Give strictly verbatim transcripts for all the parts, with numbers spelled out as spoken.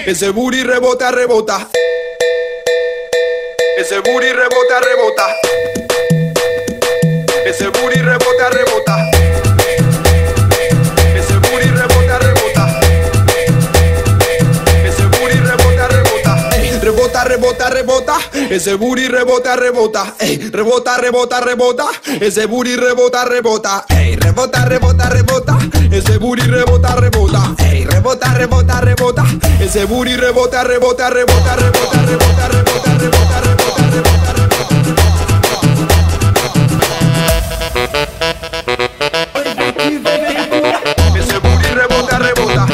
Ese booty rebota, rebota. Ese booty rebota, rebota. Ese booty rebota, rebota. Ese booty rebota, rebota. Ese booty rebota, rebota. Ey, rebota, rebota, rebota. Ese booty rebota, rebota. Ey, rebota, rebota, rebota. Ese booty rebota, rebota. Ey, rebota, rebota, rebota. Ese booty rebota, rebota. Ey, rebota, rebota, rebota. Ese booty rebota, rebota, rebota, rebota, rebota, rebota, rebota, rebota, rebota, rebota. Ese booty rebota, rebota.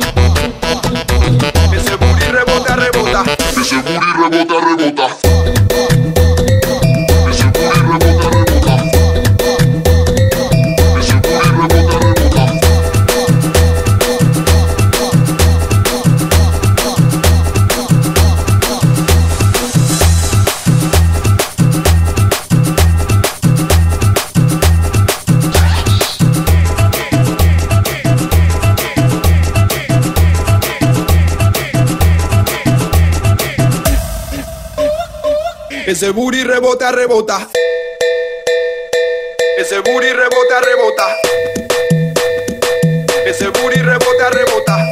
Ese booty rebota, rebota. Ese booty rebota, rebota. Ese booty rebota, rebota. Ese booty rebota, rebota. Ese booty rebota, rebota.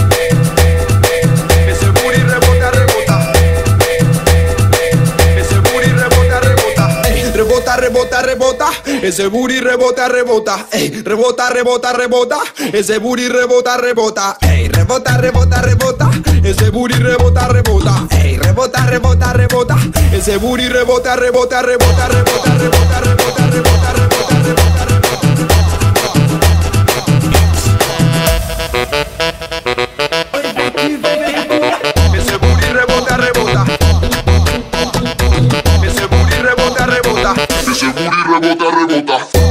Ese booty rebota, rebota. Ese booty rebota, rebota. Ey, rebota, rebota, rebota. Ese booty rebota, rebota. Ey, rebota, rebota, rebota. Ese booty rebota, rebota. Ey, rebota, rebota, rebota. Ese booty rebota, rebota. Ey, rebota, rebota, rebota. Ese booty rebota, rebota, rebota, rebota, rebota, rebota, rebota, rebota, rebota, rebota. Ese booty rebota, rebota. Ese booty rebota, rebota. Ese booty rebota, rebota.